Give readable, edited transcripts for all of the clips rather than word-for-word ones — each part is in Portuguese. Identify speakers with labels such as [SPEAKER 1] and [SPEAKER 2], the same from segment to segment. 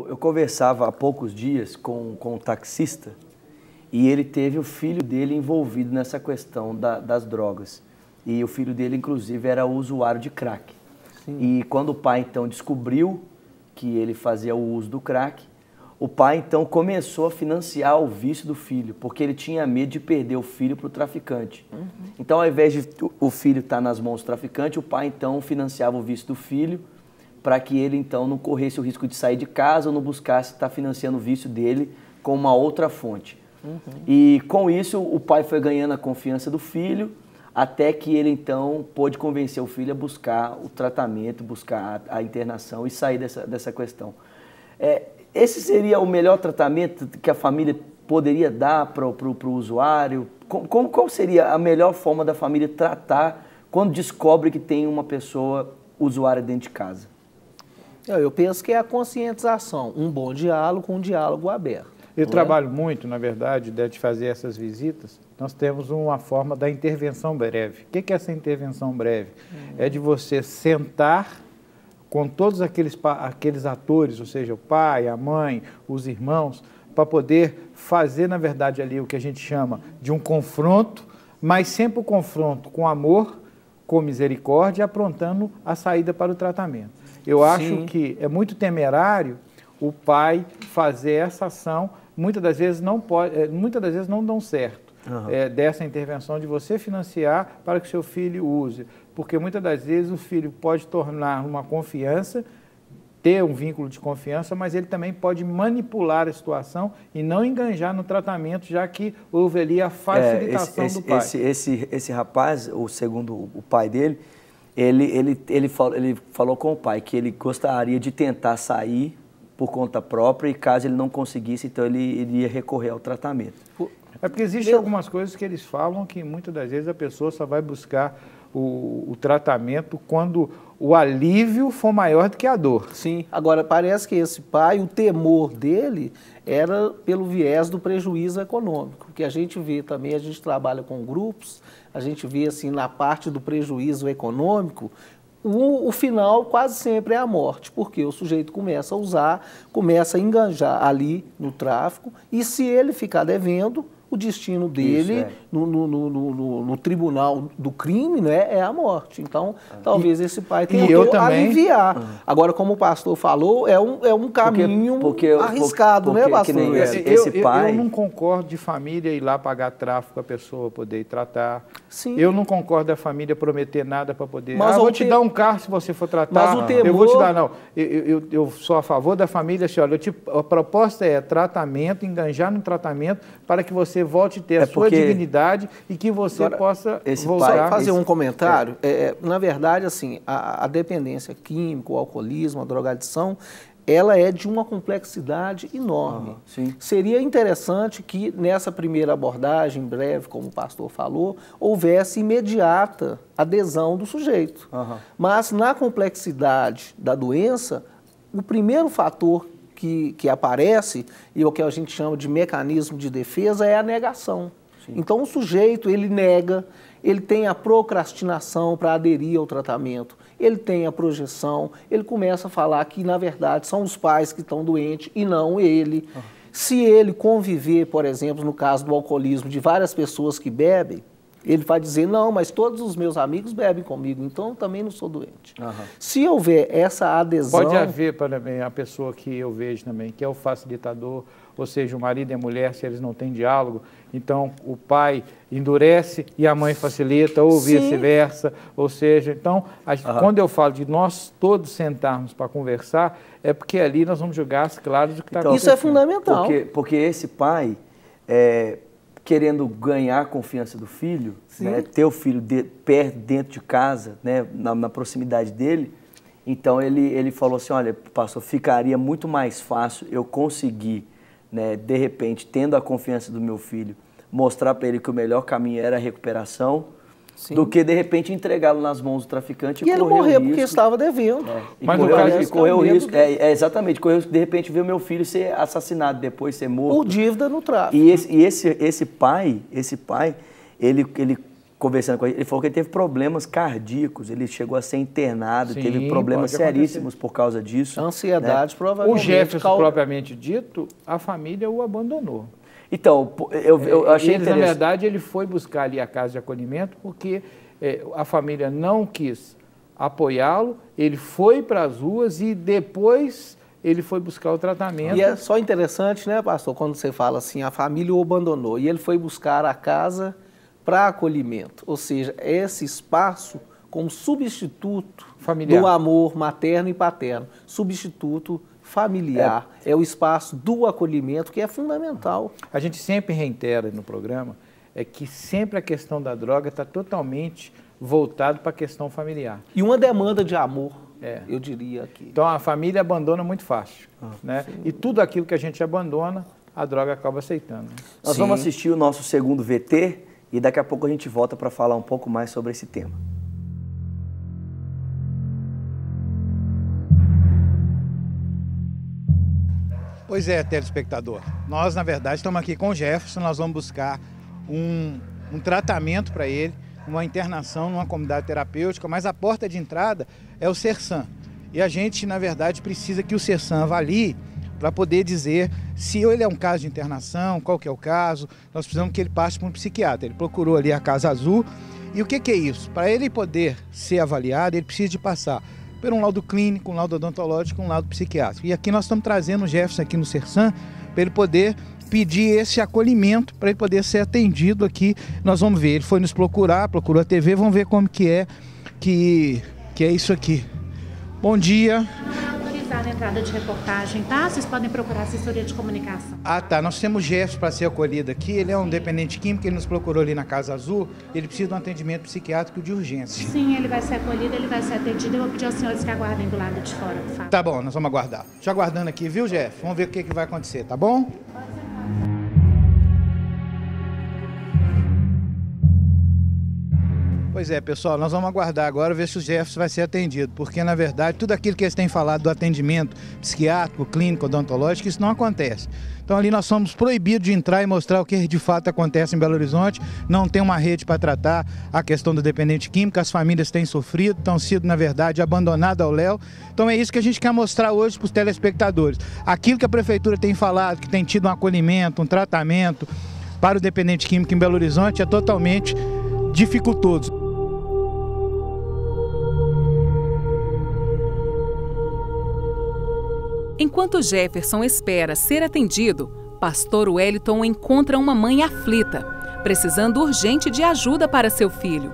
[SPEAKER 1] eu conversava há poucos dias com um taxista e ele teve o filho dele envolvido nessa questão das drogas. E o filho dele, inclusive, era usuário de crack. Sim. E quando o pai, então, descobriu que ele fazia o uso do crack, o pai, então, começou a financiar o vício do filho, porque ele tinha medo de perder o filho para o traficante. Uhum. Então, ao invés de o filho estar nas mãos do traficante, o pai, então, financiava o vício do filho para que ele, então, não corresse o risco de sair de casa ou não buscasse estar financiando o vício dele com uma outra fonte. Uhum. E, com isso, o pai foi ganhando a confiança do filho, até que ele, então, pôde convencer o filho a buscar o tratamento, buscar a internação e sair dessa questão. Esse seria o melhor tratamento que a família poderia dar para o usuário? Qual seria a melhor forma da família tratar quando descobre que tem uma pessoa usuária dentro de casa?
[SPEAKER 2] Eu penso que é a conscientização, um bom diálogo, um diálogo aberto.
[SPEAKER 3] Eu trabalho muito, na verdade, de fazer essas visitas. Nós temos uma forma da intervenção breve. O que é essa intervenção breve? É de você sentar com todos aqueles atores, ou seja, o pai, a mãe, os irmãos, para poder fazer, na verdade, ali o que a gente chama de um confronto, mas sempre o confronto com amor, com misericórdia, aprontando a saída para o tratamento. Eu acho que é muito temerário o pai fazer essa ação, muitas das vezes não dão certo. Uhum. Dessa intervenção de você financiar para que seu filho use. Porque muitas das vezes o filho pode tornar uma confiança, ter um vínculo de confiança, mas ele também pode manipular a situação e não enganjar no tratamento, já que houve ali a facilitação do pai.
[SPEAKER 1] Esse rapaz, segundo o pai dele, ele falou com o pai que ele gostaria de tentar sair por conta própria e caso ele não conseguisse, então ele iria recorrer ao tratamento.
[SPEAKER 3] É porque existem algumas coisas que eles falam que muitas das vezes a pessoa só vai buscar o tratamento quando o alívio for maior do que a dor.
[SPEAKER 2] Sim, agora parece que esse pai, o temor dele era pelo viés do prejuízo econômico, que a gente vê também, a gente trabalha com grupos, a gente vê assim na parte do prejuízo econômico, o final quase sempre é a morte, porque o sujeito começa a usar, começa a enganjar ali no tráfico, e se ele ficar devendo, o destino dele no tribunal do crime, né, é a morte. Então, talvez esse pai tentou aliviar. Agora, como o pastor falou, é um caminho arriscado, né, pastor?
[SPEAKER 3] Eu não concordo de família ir lá pagar tráfico a pessoa poder ir tratar. Sim. Eu não concordo da família prometer nada para poder... Mas eu vou te dar um carro se você for tratar.
[SPEAKER 2] Mas o temor...
[SPEAKER 3] Eu vou te dar, não. Eu sou a favor da família, assim, olha, a proposta é tratamento, enganjar no tratamento para que você volte a ter a sua dignidade e que você possa voltar.
[SPEAKER 2] Fazer um comentário. Na verdade, assim, a dependência química, o alcoolismo, a drogadição, ela é de uma complexidade enorme. Seria interessante que nessa primeira abordagem, breve, como o pastor falou, houvesse imediata adesão do sujeito. Mas na complexidade da doença, o primeiro fator que aparece, e o que a gente chama de mecanismo de defesa, é a negação. Então, o sujeito, ele nega, ele tem a procrastinação para aderir ao tratamento, ele tem a projeção, ele começa a falar que, na verdade, são os pais que estão doentes e não ele. Se ele conviver, por exemplo, no caso do alcoolismo, de várias pessoas que bebem, ele vai dizer, não, mas todos os meus amigos bebem comigo, então eu também não sou doente. Se houver essa adesão...
[SPEAKER 3] Pode haver também a pessoa que eu vejo também, que é o facilitador, ou seja, o marido e a mulher, se eles não têm diálogo, então o pai endurece e a mãe facilita, ou vice-versa. Ou seja, então, quando eu falo de nós todos sentarmos para conversar, é porque ali nós vamos jogar as claras do que está acontecendo.
[SPEAKER 2] Isso é fundamental.
[SPEAKER 1] Porque esse pai... querendo ganhar a confiança do filho, né, ter o filho perto, dentro de casa, né, na proximidade dele, então ele falou assim, olha, pastor, ficaria muito mais fácil eu conseguir, né, de repente, tendo a confiança do meu filho, mostrar para ele que o melhor caminho era a recuperação, do que, de repente, entregá-lo nas mãos do traficante
[SPEAKER 2] e ele morrer porque estava devendo.
[SPEAKER 1] Mas no caso, correu o risco, exatamente, correu o risco de repente ver o meu filho ser assassinado, depois ser morto.
[SPEAKER 2] Por dívida no tráfico.
[SPEAKER 1] E esse pai, ele conversando com ele, ele falou que ele teve problemas cardíacos, ele chegou a ser internado,
[SPEAKER 3] Sim,
[SPEAKER 1] teve problemas seríssimos por causa disso.
[SPEAKER 2] Ansiedade,
[SPEAKER 1] né?
[SPEAKER 2] provavelmente.
[SPEAKER 3] O Jefferson, propriamente dito, a família o abandonou.
[SPEAKER 1] Então, eu achei interessante.
[SPEAKER 3] Na verdade, ele foi buscar ali a casa de acolhimento porque a família não quis apoiá-lo, ele foi para as ruas e depois ele foi buscar o tratamento.
[SPEAKER 2] E é só interessante, né, pastor, quando você fala assim, a família o abandonou e ele foi buscar a casa para acolhimento, ou seja, esse espaço como substituto familiar do amor materno e paterno, substituto familiar, é o espaço do acolhimento que é fundamental.
[SPEAKER 3] A gente sempre reitera no programa que sempre a questão da droga está totalmente voltado para a questão familiar.
[SPEAKER 2] E uma demanda de amor, eu diria aqui.
[SPEAKER 3] Então a família abandona muito fácil, né? E tudo aquilo que a gente abandona, a droga acaba aceitando.
[SPEAKER 1] Nós vamos assistir o nosso segundo VT e daqui a pouco a gente volta para falar um pouco mais sobre esse tema.
[SPEAKER 4] Pois é, telespectador. Nós, na verdade, estamos aqui com o Jefferson, nós vamos buscar um tratamento para ele, uma internação numa comunidade terapêutica, mas a porta de entrada é o Sersan. E a gente, na verdade, precisa que o Sersan avalie para poder dizer se ele é um caso de internação, qual que é o caso. Nós precisamos que ele passe para um psiquiatra. Ele procurou ali a Casa Azul. E o que é isso? Para ele poder ser avaliado, ele precisa de passar por um laudo clínico, um laudo odontológico, um laudo psiquiátrico. E aqui nós estamos trazendo o Jefferson aqui no Sersan para ele poder pedir esse acolhimento, para ele poder ser atendido aqui. Nós vamos ver, ele foi nos procurar, procurou a TV, vamos ver como que é isso aqui. Bom dia.
[SPEAKER 5] A entrada de reportagem, tá? Vocês podem procurar a assessoria de comunicação.
[SPEAKER 4] Ah, tá. Nós temos Jefferson para ser acolhido aqui. Ele é um dependente químico, ele nos procurou ali na Casa Azul. Ele precisa de um atendimento psiquiátrico de urgência.
[SPEAKER 5] Sim, ele vai ser acolhido, ele vai ser atendido. Eu vou pedir aos senhores que aguardem do lado de fora, por favor.
[SPEAKER 4] Tá bom, nós vamos aguardar. Te aguardando aqui, viu, Jeff? Vamos ver o que vai acontecer, tá bom? Pois é, pessoal, nós vamos aguardar agora ver se o Jefferson vai ser atendido, porque, na verdade, tudo aquilo que eles têm falado do atendimento psiquiátrico, clínico, odontológico, isso não acontece. Então, ali nós somos proibidos de entrar e mostrar o que de fato acontece em Belo Horizonte. Não tem uma rede para tratar a questão do dependente químico, as famílias têm sofrido, estão sido, na verdade, abandonadas ao léu. Então, é isso que a gente quer mostrar hoje para os telespectadores. Aquilo que a Prefeitura tem falado, que tem tido um acolhimento, um tratamento para o dependente químico em Belo Horizonte, é totalmente dificultoso.
[SPEAKER 6] Enquanto Jefferson espera ser atendido, pastor Wellington encontra uma mãe aflita, precisando urgente de ajuda para seu filho.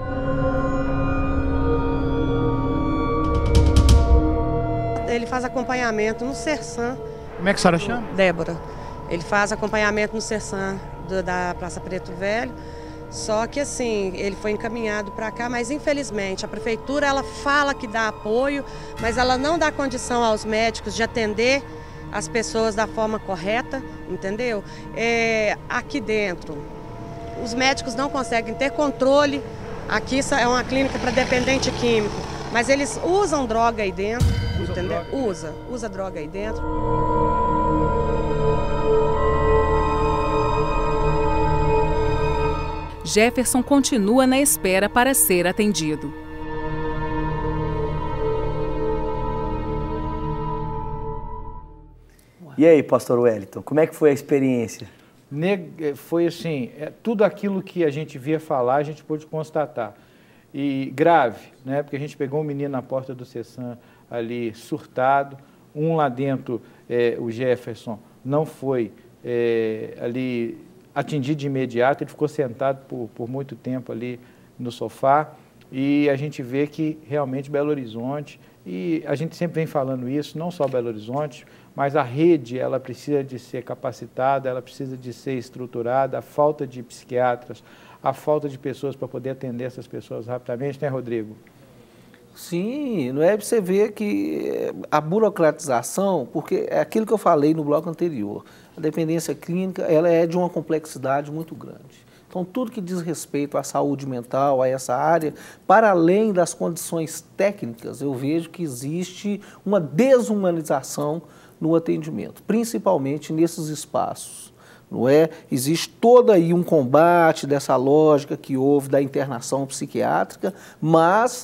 [SPEAKER 7] Ele faz acompanhamento no Sersan.
[SPEAKER 4] Como é que a senhora chama?
[SPEAKER 7] Débora. Ele faz acompanhamento no Sersan da Praça Preto Velho. Só que assim, ele foi encaminhado para cá, mas infelizmente a prefeitura ela fala que dá apoio, mas ela não dá condição aos médicos de atender as pessoas da forma correta, entendeu? Aqui dentro, os médicos não conseguem ter controle. Aqui isso é uma clínica para dependente químico, mas eles usam droga aí dentro, entendeu? Usa droga aí dentro.
[SPEAKER 6] Jefferson continua na espera para ser atendido.
[SPEAKER 1] E aí, pastor Wellington, como é que foi a experiência?
[SPEAKER 3] Foi assim, tudo aquilo que a gente via falar, a gente pôde constatar. E grave, né? Porque a gente pegou um menino na porta do Sersan ali surtado, um lá dentro, o Jefferson, não foi ali atendido de imediato, ele ficou sentado por muito tempo ali no sofá, e a gente vê que realmente Belo Horizonte, e a gente sempre vem falando isso, não só Belo Horizonte, mas a rede, ela precisa de ser capacitada, ela precisa de ser estruturada, a falta de psiquiatras, a falta de pessoas para poder atender essas pessoas rapidamente, né, Rodrigo?
[SPEAKER 2] Sim, não é para você ver que a burocratização, porque é aquilo que eu falei no bloco anterior, a dependência clínica ela é de uma complexidade muito grande. Então, tudo que diz respeito à saúde mental, a essa área, para além das condições técnicas, eu vejo que existe uma desumanização no atendimento, principalmente nesses espaços não é? Existe todo aí um combate dessa lógica que houve da internação psiquiátrica, mas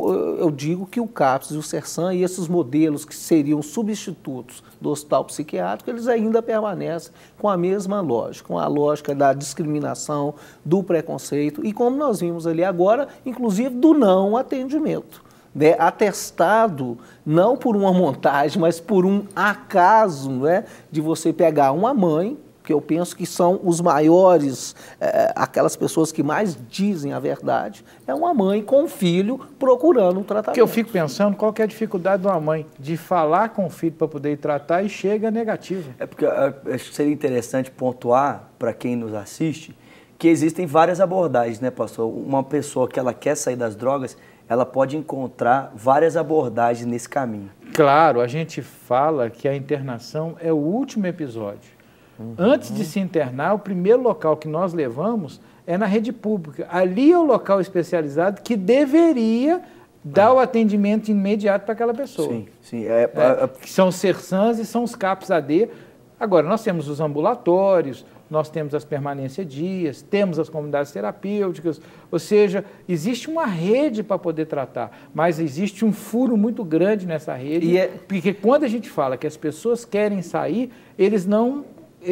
[SPEAKER 2] eu digo que o CAPS e o Sersan e esses modelos que seriam substitutos do hospital psiquiátrico, eles ainda permanecem com a mesma lógica, com a lógica da discriminação, do preconceito e, como nós vimos ali agora, inclusive do não atendimento. Né, atestado não por uma montagem, mas por um acaso, né, de você pegar uma mãe, que eu penso que são os maiores, aquelas pessoas que mais dizem a verdade, é uma mãe com um filho procurando um tratamento.
[SPEAKER 3] Que eu fico pensando, qual que é a dificuldade de uma mãe de falar com o filho para poder ir tratar e chega negativo?
[SPEAKER 1] É porque acho que seria interessante pontuar para quem nos assiste que existem várias abordagens, né, pastor? Uma pessoa que ela quer sair das drogas, ela pode encontrar várias abordagens nesse caminho.
[SPEAKER 3] Claro, a gente fala que a internação é o último episódio. Antes de se internar, o primeiro local que nós levamos é na rede pública. Ali é o local especializado que deveria dar o atendimento imediato para aquela pessoa.
[SPEAKER 1] Sim, sim.
[SPEAKER 3] Que são os Sersans e são os CAPS-AD. Agora, nós temos os ambulatórios, nós temos as permanências dias, temos as comunidades terapêuticas, ou seja, existe uma rede para poder tratar, mas existe um furo muito grande nessa rede, porque quando a gente fala que as pessoas querem sair, eles não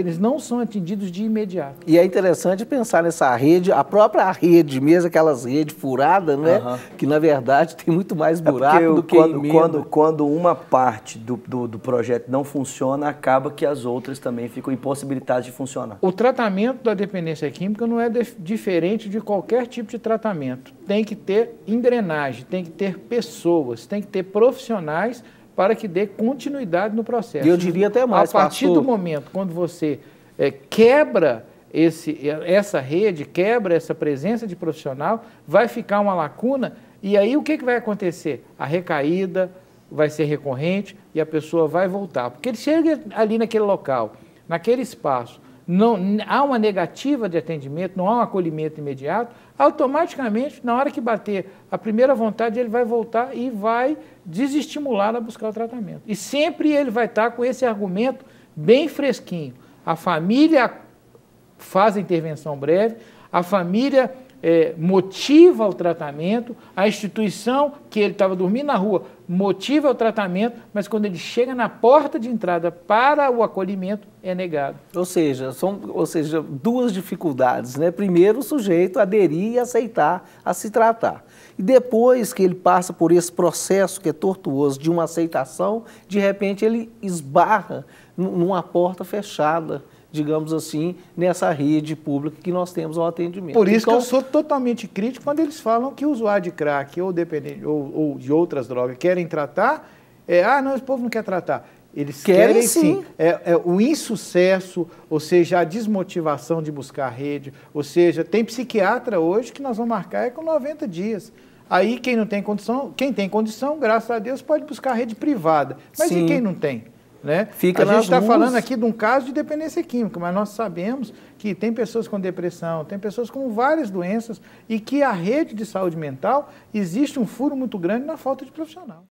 [SPEAKER 3] são atendidos de imediato.
[SPEAKER 2] E é interessante pensar nessa rede, a própria rede mesmo, aquelas redes furadas, né? Que na verdade tem muito mais buraco do que emenda.
[SPEAKER 1] Quando uma parte do projeto não funciona, acaba que as outras também ficam impossibilitadas de funcionar.
[SPEAKER 3] O tratamento da dependência química não é diferente de qualquer tipo de tratamento. Tem que ter engrenagem, tem que ter pessoas, tem que ter profissionais para que dê continuidade no processo.
[SPEAKER 2] E eu diria até mais,
[SPEAKER 3] a partir do momento quando você quebra essa rede, quebra essa presença de profissional, vai ficar uma lacuna e aí o que vai acontecer? A recaída vai ser recorrente e a pessoa vai voltar. Porque ele chega ali naquele local, naquele espaço, não há uma negativa de atendimento, não há um acolhimento imediato, automaticamente, na hora que bater a primeira vontade, ele vai voltar e vai desestimular a buscar o tratamento. E sempre ele vai estar com esse argumento bem fresquinho. A família faz a intervenção breve, a família motiva o tratamento, a instituição que ele estava dormindo na rua motiva o tratamento, mas quando ele chega na porta de entrada para o acolhimento, é negado.
[SPEAKER 2] Ou seja, duas dificuldades, né? Primeiro, o sujeito aderir e aceitar a se tratar. E depois que ele passa por esse processo que é tortuoso de uma aceitação, de repente ele esbarra numa porta fechada, digamos assim, nessa rede pública que nós temos ao atendimento.
[SPEAKER 3] Por isso que eu sou totalmente crítico quando eles falam que o usuário de crack ou dependente ou de outras drogas querem tratar, não, esse povo não quer tratar. Eles querem sim. O insucesso, ou seja, a desmotivação de buscar a rede, ou seja, tem psiquiatra hoje que nós vamos marcar com 90 dias. Aí quem tem condição, graças a Deus, pode buscar a rede privada. Mas e quem não tem? Né? A gente está falando aqui de um caso de dependência química, mas nós sabemos que tem pessoas com depressão, tem pessoas com várias doenças e que a rede de saúde mental existe um furo muito grande na falta de profissional.